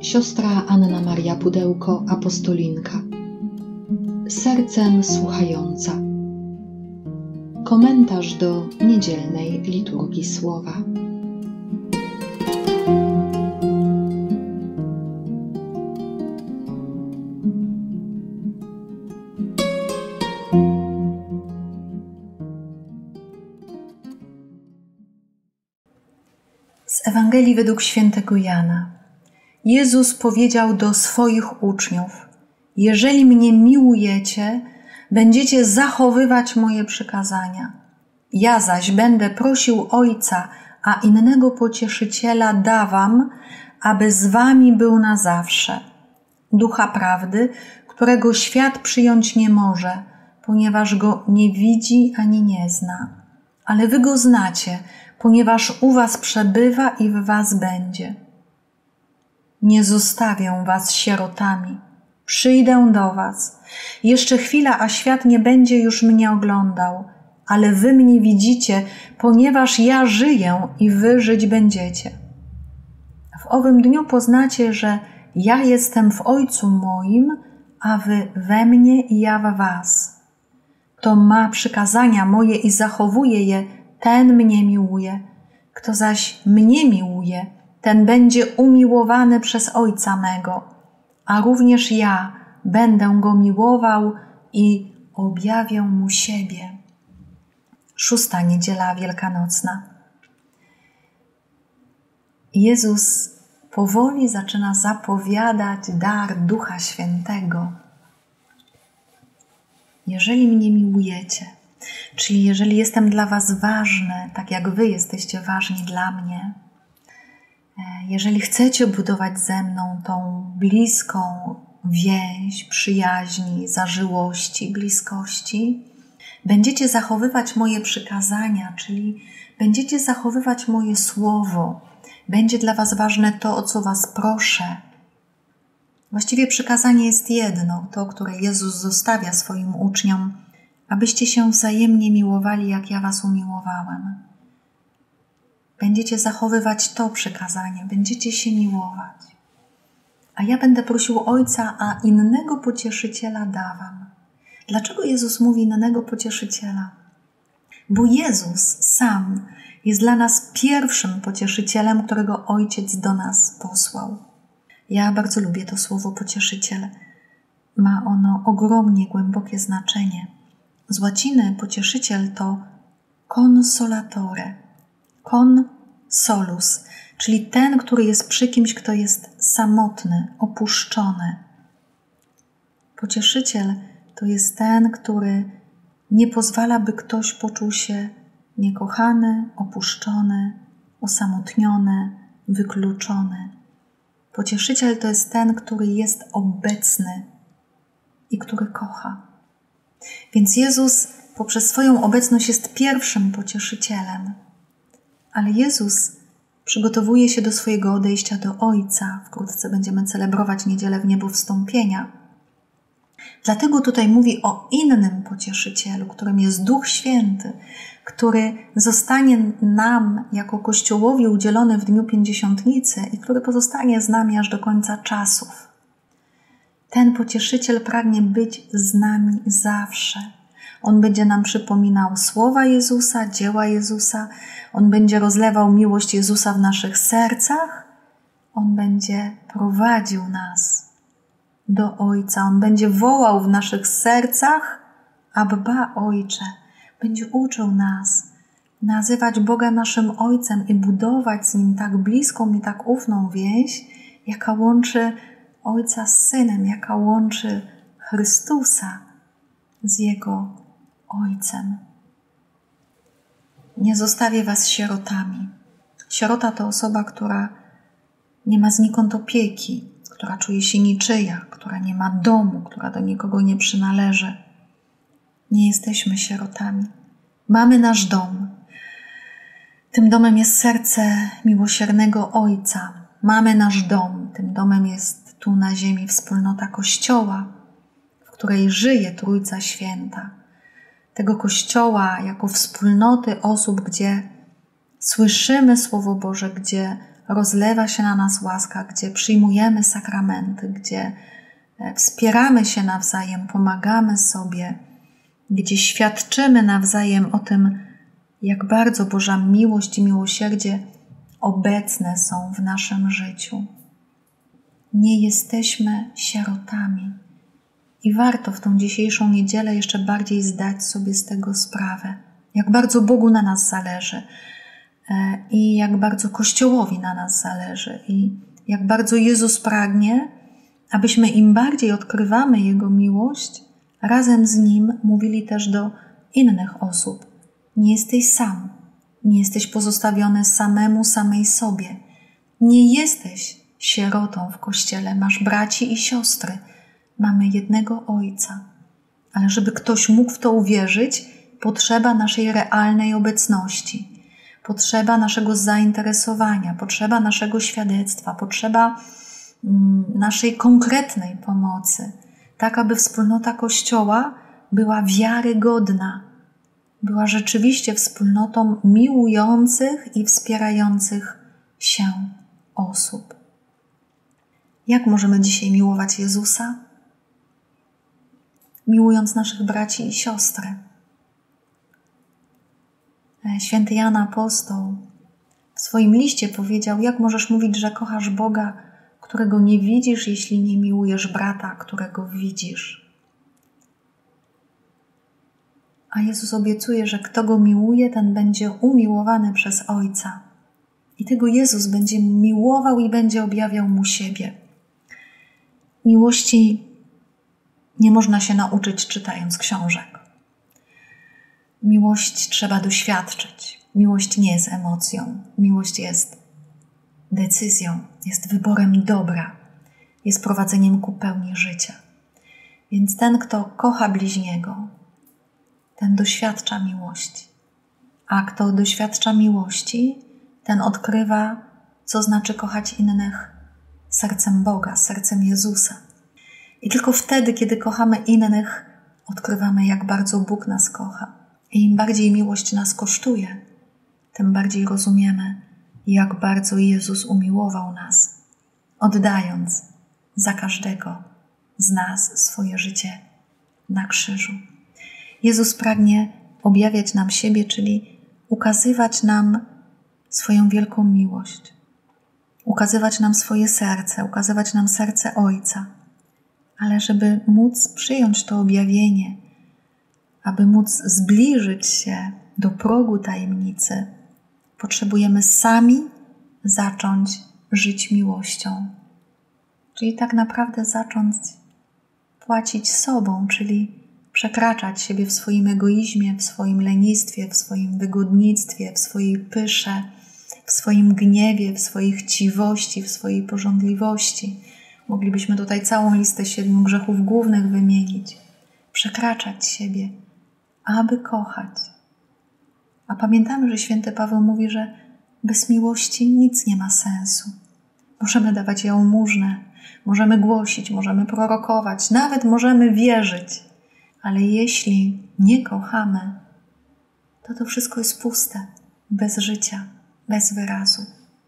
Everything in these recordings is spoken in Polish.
siostra Anna Maria Pudełko, apostolinka. Sercem słuchająca. Komentarz do niedzielnej liturgii słowa. Z Ewangelii według świętego Jana. Jezus powiedział do swoich uczniów: jeżeli mnie miłujecie, będziecie zachowywać moje przykazania. Ja zaś będę prosił Ojca, a innego Pocieszyciela da wam, aby z wami był na zawsze. Ducha prawdy, którego świat przyjąć nie może, ponieważ go nie widzi ani nie zna. Ale wy go znacie, ponieważ u was przebywa i w was będzie. Nie zostawię was sierotami. Przyjdę do was. Jeszcze chwila, a świat nie będzie już mnie oglądał, ale wy mnie widzicie, ponieważ ja żyję i wy żyć będziecie. W owym dniu poznacie, że ja jestem w Ojcu moim, a wy we mnie i ja w was. Kto ma przykazania moje i zachowuje je, ten mnie miłuje. Kto zaś mnie miłuje, ten będzie umiłowany przez Ojca mego, a również ja będę go miłował i objawię mu siebie. 6. Niedziela Wielkanocna. Jezus powoli zaczyna zapowiadać dar Ducha Świętego. Jeżeli mnie miłujecie, czyli jeżeli jestem dla was ważny, tak jak wy jesteście ważni dla mnie, jeżeli chcecie budować ze mną tą bliską więź, przyjaźni, zażyłości, bliskości, będziecie zachowywać moje przykazania, czyli będziecie zachowywać moje słowo. Będzie dla was ważne to, o co was proszę. Właściwie przykazanie jest jedno, to, które Jezus zostawia swoim uczniom, abyście się wzajemnie miłowali, jak ja was umiłowałem. Będziecie zachowywać to przykazanie, będziecie się miłować. A ja będę prosił Ojca, a innego Pocieszyciela da wam. Dlaczego Jezus mówi innego Pocieszyciela? Bo Jezus sam jest dla nas pierwszym Pocieszycielem, którego Ojciec do nas posłał. Ja bardzo lubię to słowo Pocieszyciel. Ma ono ogromnie głębokie znaczenie. Z łaciny Pocieszyciel to consolatore. Consolus, czyli ten, który jest przy kimś, kto jest samotny, opuszczony. Pocieszyciel to jest ten, który nie pozwala, by ktoś poczuł się niekochany, opuszczony, osamotniony, wykluczony. Pocieszyciel to jest ten, który jest obecny i który kocha. Więc Jezus poprzez swoją obecność jest pierwszym Pocieszycielem. Ale Jezus przygotowuje się do swojego odejścia do Ojca. Wkrótce będziemy celebrować Niedzielę Wniebowstąpienia. Dlatego tutaj mówi o innym Pocieszycielu, którym jest Duch Święty, który zostanie nam jako Kościołowi udzielony w Dniu Pięćdziesiątnicy i który pozostanie z nami aż do końca czasów. Ten Pocieszyciel pragnie być z nami zawsze. On będzie nam przypominał słowa Jezusa, dzieła Jezusa. On będzie rozlewał miłość Jezusa w naszych sercach. On będzie prowadził nas do Ojca. On będzie wołał w naszych sercach: Abba, Ojcze. Będzie uczył nas nazywać Boga naszym Ojcem i budować z Nim tak bliską i tak ufną więź, jaka łączy Ojca z Synem, jaka łączy Chrystusa z Jego Ojcem. Nie zostawię was sierotami. Sierota to osoba, która nie ma znikąd opieki, która czuje się niczyja, która nie ma domu, która do nikogo nie przynależy. Nie jesteśmy sierotami. Mamy nasz dom. Tym domem jest serce miłosiernego Ojca. Mamy nasz dom. Tym domem jest tu na ziemi wspólnota Kościoła, w której żyje Trójca Święta. Tego Kościoła jako wspólnoty osób, gdzie słyszymy Słowo Boże, gdzie rozlewa się na nas łaska, gdzie przyjmujemy sakramenty, gdzie wspieramy się nawzajem, pomagamy sobie, gdzie świadczymy nawzajem o tym, jak bardzo Boża miłość i miłosierdzie obecne są w naszym życiu. Nie jesteśmy sierotami i warto w tą dzisiejszą niedzielę jeszcze bardziej zdać sobie z tego sprawę, jak bardzo Bogu na nas zależy i jak bardzo Kościołowi na nas zależy i jak bardzo Jezus pragnie, abyśmy im bardziej odkrywamy Jego miłość, razem z Nim mówili też do innych osób. Nie jesteś sam, nie jesteś pozostawiony samemu, samej sobie. Nie jesteś sierotą w Kościele, masz braci i siostry, mamy jednego Ojca. Ale żeby ktoś mógł w to uwierzyć, potrzeba naszej realnej obecności, potrzeba naszego zainteresowania, potrzeba naszego świadectwa, potrzeba naszej konkretnej pomocy, tak aby wspólnota Kościoła była wiarygodna, była rzeczywiście wspólnotą miłujących i wspierających się osób. Jak możemy dzisiaj miłować Jezusa? Miłując naszych braci i siostry. Święty Jan Apostoł w swoim liście powiedział, jak możesz mówić, że kochasz Boga, którego nie widzisz, jeśli nie miłujesz brata, którego widzisz. A Jezus obiecuje, że kto Go miłuje, ten będzie umiłowany przez Ojca. I tego Jezus będzie miłował i będzie objawiał Mu siebie. Miłości nie można się nauczyć czytając książek. Miłość trzeba doświadczyć. Miłość nie jest emocją. Miłość jest decyzją, jest wyborem dobra, jest prowadzeniem ku pełni życia. Więc ten, kto kocha bliźniego, ten doświadcza miłości. A kto doświadcza miłości, ten odkrywa, co znaczy kochać innych sercem Boga, sercem Jezusa. I tylko wtedy, kiedy kochamy innych, odkrywamy, jak bardzo Bóg nas kocha. I im bardziej miłość nas kosztuje, tym bardziej rozumiemy, jak bardzo Jezus umiłował nas, oddając za każdego z nas swoje życie na krzyżu. Jezus pragnie objawiać nam siebie, czyli ukazywać nam swoją wielką miłość, ukazywać nam swoje serce, ukazywać nam serce Ojca. Ale żeby móc przyjąć to objawienie, aby móc zbliżyć się do progu tajemnicy, potrzebujemy sami zacząć żyć miłością. Czyli tak naprawdę zacząć płacić sobą, czyli przekraczać siebie w swoim egoizmie, w swoim lenistwie, w swoim wygodnictwie, w swojej pysze, w swoim gniewie, w swojej chciwości, w swojej pożądliwości. Moglibyśmy tutaj całą listę 7 grzechów głównych wymienić. Przekraczać siebie, aby kochać. A pamiętamy, że święty Paweł mówi, że bez miłości nic nie ma sensu. Możemy dawać jałmużnę, możemy głosić, możemy prorokować, nawet możemy wierzyć. Ale jeśli nie kochamy, to wszystko jest puste, bez życia, bez wyrazu.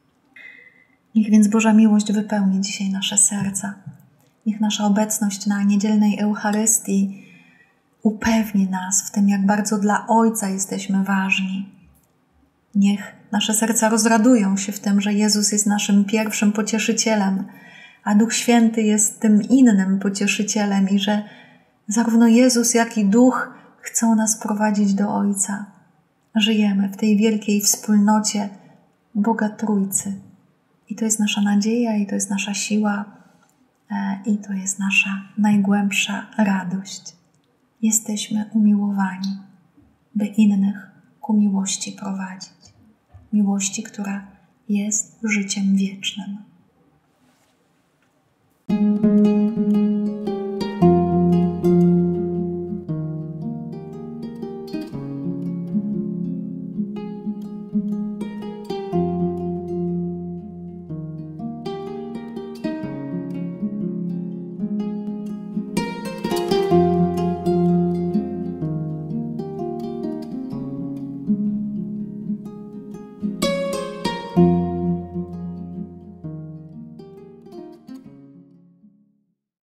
Niech więc Boża miłość wypełni dzisiaj nasze serca. Niech nasza obecność na niedzielnej Eucharystii upewni nas w tym, jak bardzo dla Ojca jesteśmy ważni. Niech nasze serca rozradują się w tym, że Jezus jest naszym pierwszym pocieszycielem, a Duch Święty jest tym innym pocieszycielem i że zarówno Jezus, jak i Duch chcą nas prowadzić do Ojca. Żyjemy w tej wielkiej wspólnocie Boga Trójcy. I to jest nasza nadzieja, i to jest nasza siła, i to jest nasza najgłębsza radość. Jesteśmy umiłowani, by innych ku miłości prowadzić. Miłości, która jest życiem wiecznym.